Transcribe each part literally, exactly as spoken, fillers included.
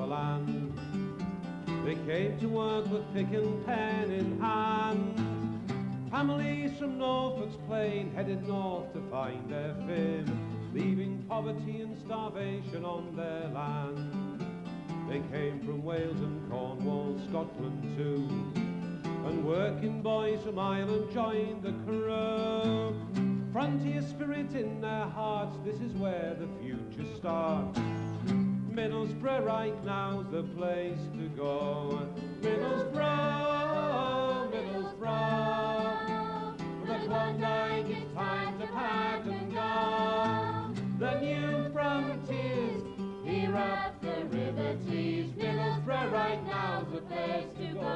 land. They came to work with pick and pen in hand. Families from Norfolk's plain headed north to find their fame, leaving poverty and starvation on their land. They came from Wales and Cornwall, Scotland too, and working boys from Ireland joined the crew. Frontier spirit in their hearts, this is where the future starts. Middlesbrough right now's the place to go. Middlesbrough, Middlesbrough, for the Klondike it's time to pack and go. The new frontiers, here up the River Tees. Middlesbrough right now's the place to go.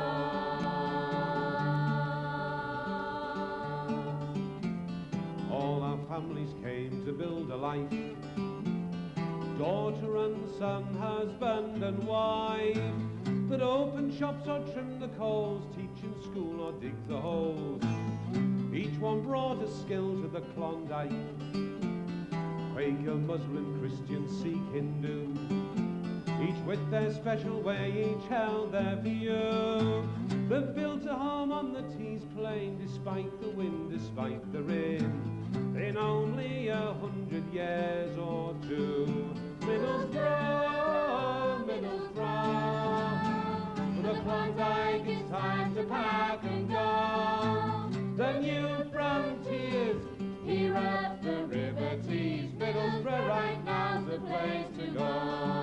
All our families came to build a life, daughter and son, husband and wife, that open shops or trim the coals, teach in school or dig the holes. Each one brought a skill to the Klondike, Quaker, Muslim, Christian, Sikh, Hindu, each with their special way, each held their view. They've built a home on the Tees plain, despite the wind, despite the rain, in only a hundred years or two. Middlesbrough, Middlesbrough, for the Klondike it's time to pack and go. The new frontiers, here up the River Tees. Middlesbrough right now's the place to go.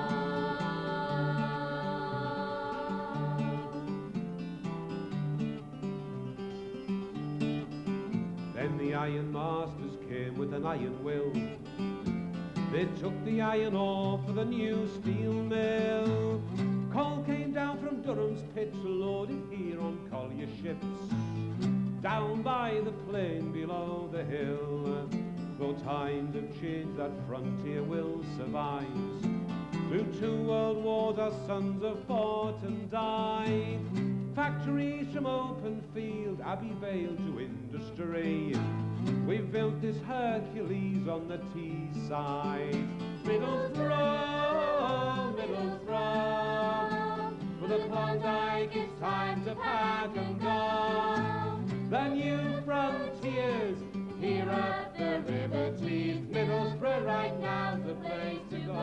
Then the iron masters came with an iron will. They took the iron ore for the new steel mill. Coal came down from Durham's pits, loaded here on collier ships, down by the plain below the hill. Though times have changed, that frontier will survive. Through two world wars our sons have fought and died. Factories from open field, Abbey Vale to industry, we've built this Hercules on the Tees side. Middlesbrough, Middlesbrough, for the Klondike it's time to pack and go. The new frontiers, here up the River Tees. Middlesbrough right now's the place to go.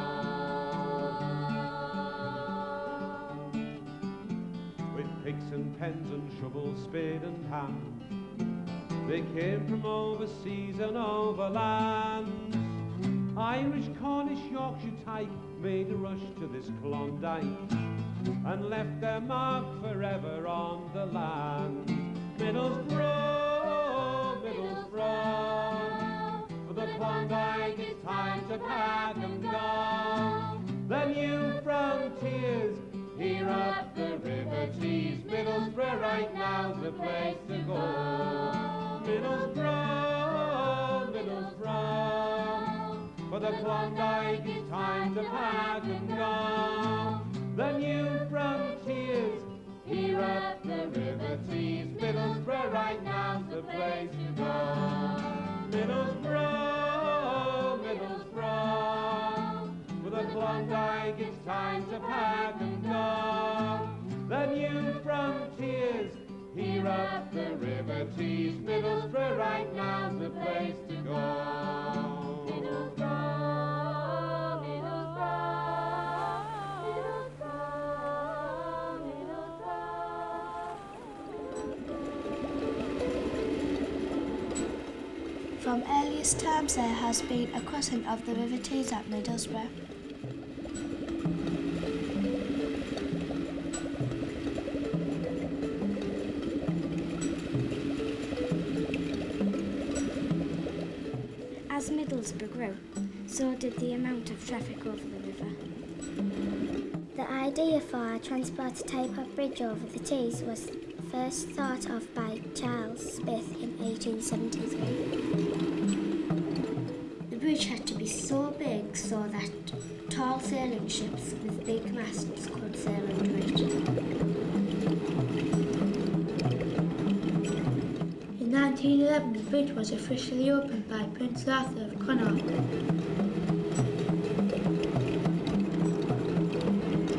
Picks and pens and shovels, spade and hand, they came from overseas and overland. Irish, Cornish, Yorkshire type made a rush to this Klondike and left their mark forever on the land. Middlesbrough, Middlesbrough, for the Klondike it's time to pack and go. The new frontiers, here up the River Tees. Middlesbrough right now's the place to go. Middlesbrough, Middlesbrough, for the Klondike it's time to pack and go. The new frontiers, here up the River Tees. Middlesbrough right now's the place to go. Middlesbrough, Middlesbrough, for the Klondike it's time to pack and go. The new frontiers, here up the River Tees. Middlesbrough right now's the place to go. Middlesbrough, Middlesbrough, Middlesbrough, Middlesbrough. From earliest times there has been a crossing of the River Tees at Middlesbrough. As Middlesbrough grew, so did the amount of traffic over the river. The idea for a transport type of bridge over the Tees was first thought of by Charles Smith in eighteen seventy-three. The bridge had to be so big so that tall sailing ships with big masts could sail under it. In nineteen eleven, the bridge was officially opened by Prince Arthur of Connaught.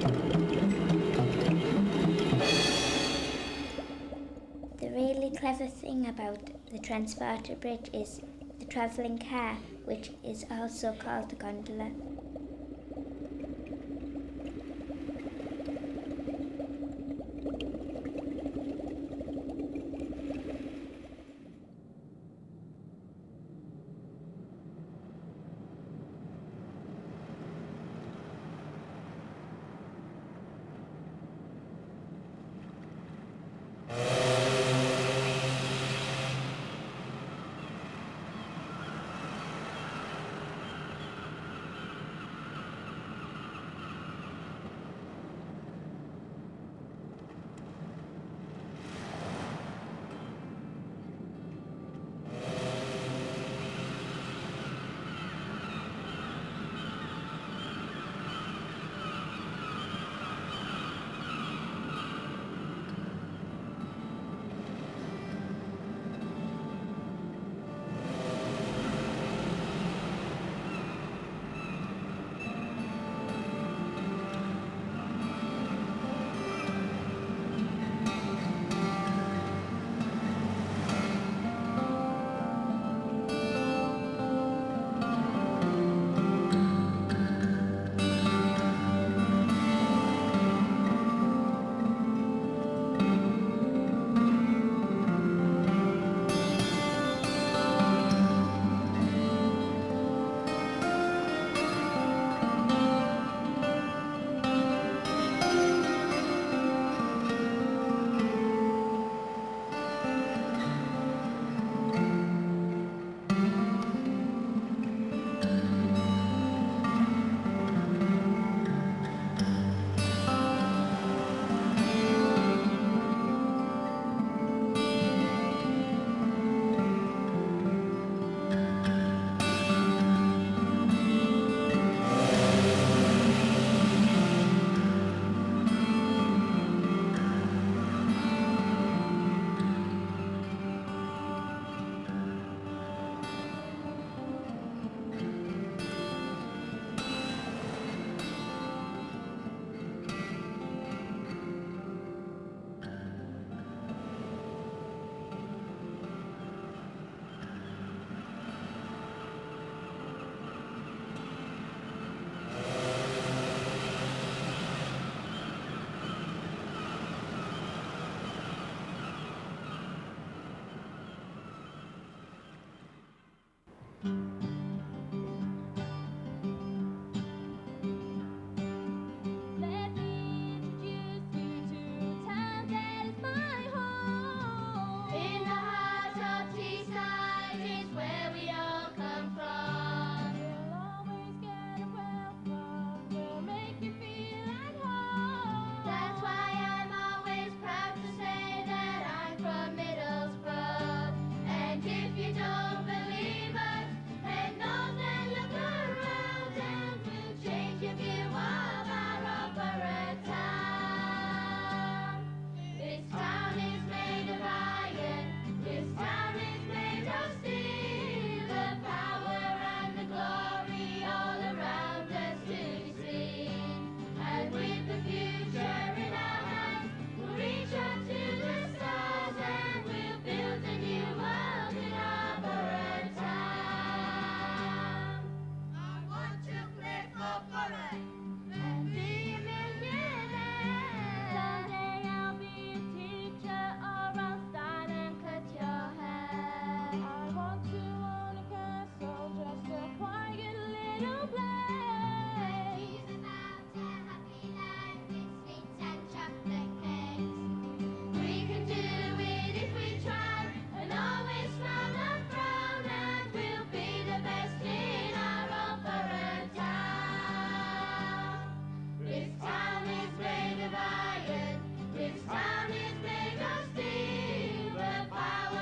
about the transporter bridge is the travelling car, which is also called the gondola.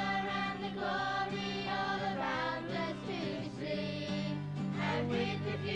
With the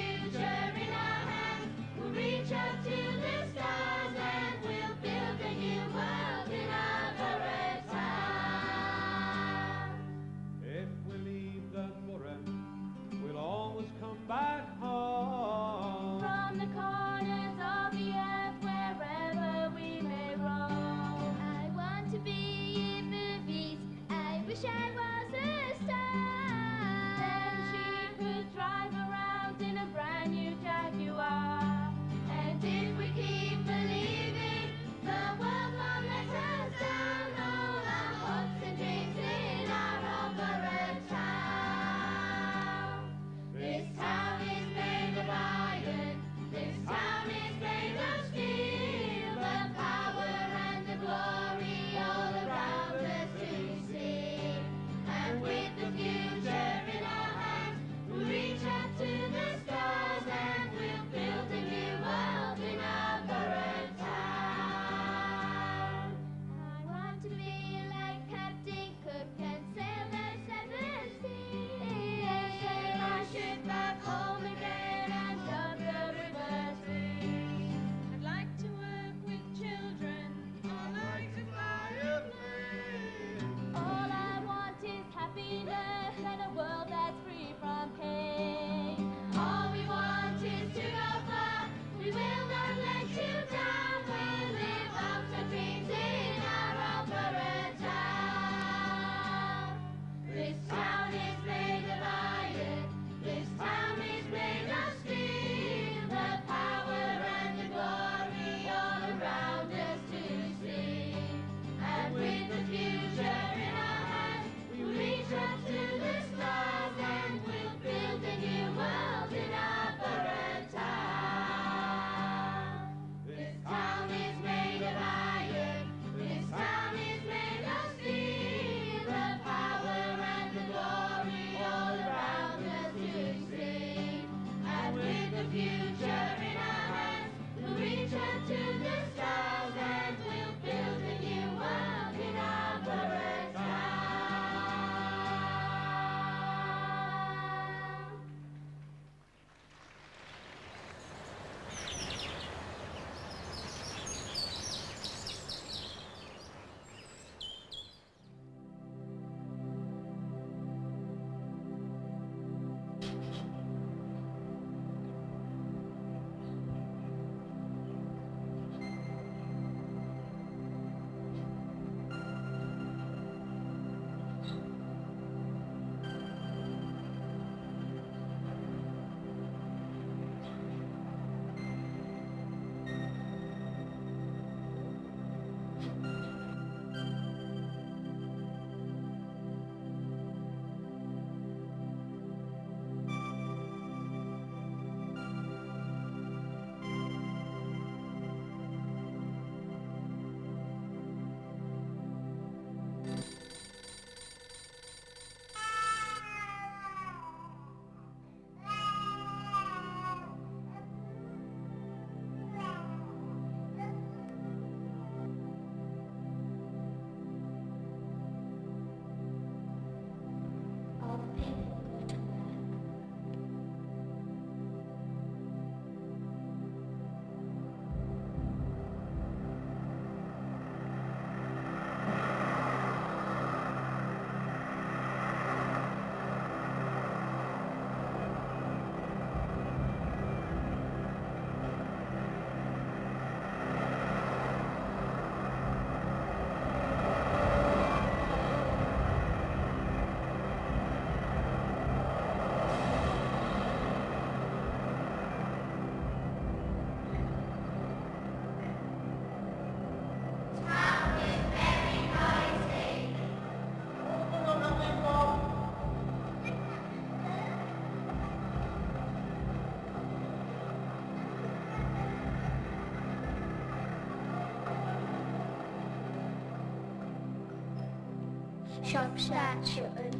shops start shutting.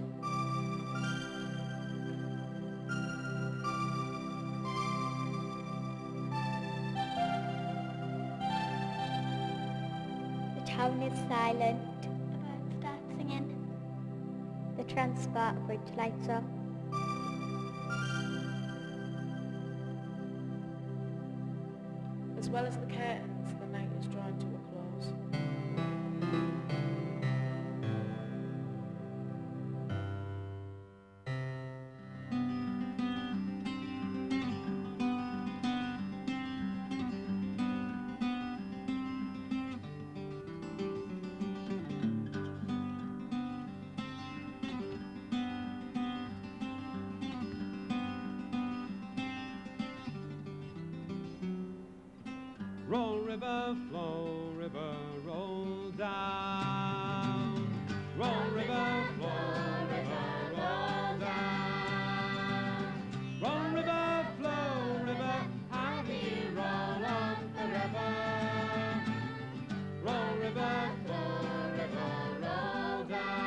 The town is silent. The birds start singing. The transport bridge lights up. As well as the curtains, the night is drawing to a close. Roll, river, flow, river, roll down. Roll, river, flow, river, roll down. Roll, river, flow, river, how do you roll on forever? Roll, river, flow, river, roll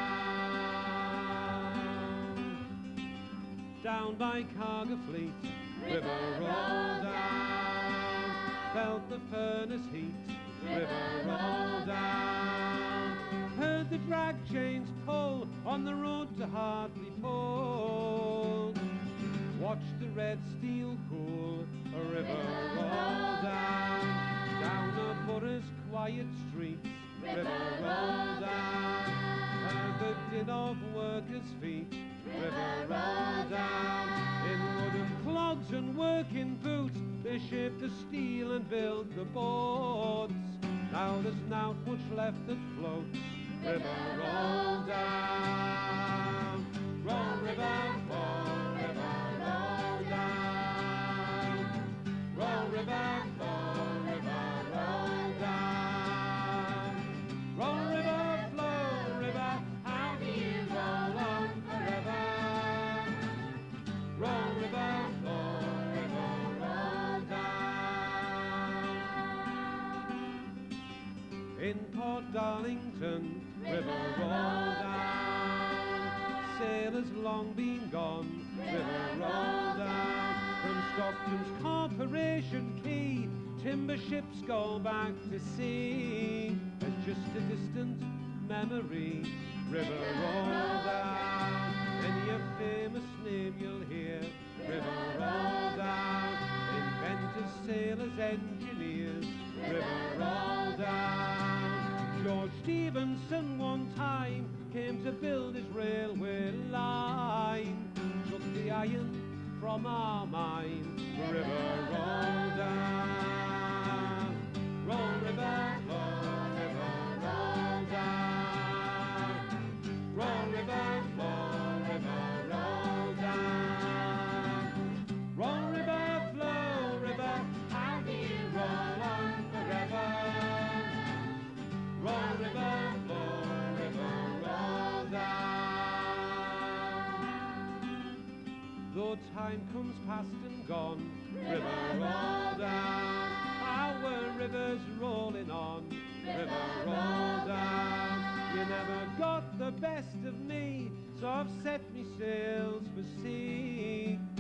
down. Down by Cargo Fleet, river, roll down. Felt the furnace heat, river roll down. Heard the drag chains pull on the road to Hartlepool. Watched the red steel cool, a river roll down. Down the borough's quiet streets, river roll down. Heard the din of workers' feet, river roll down. In wooden clogs and working boots, they shape the steel and build the boats. Now there's not much left that floats. River roll down. Roll, river, fall, river roll down. Roll, river, fall, river roll down. Roll, river, flow, river, how do you roll on forever? Roll, river, flow, river roll down. In Port Darlington, river roll down. Sailors long been gone, river roll down. From Stockton's Corporation Quay, timber ships go back to sea. As just a distant memory, river roll down. Any a famous name you'll hear, river roll down. Inventors, sailors, engineers, river roll down. George Stephenson one time came to build his railway line. Took the iron from our mine, river roll down. Roll, river, flow, river roll down. Roll, river, flow, river roll down. Roll, river, flow, river, how do you roll on forever? Roll, river, flow, river, roll down. Though time comes past and gone, river, roll down. Our river's rolling on, river, roll down. You never got the best of me, so I've set me sails for sea.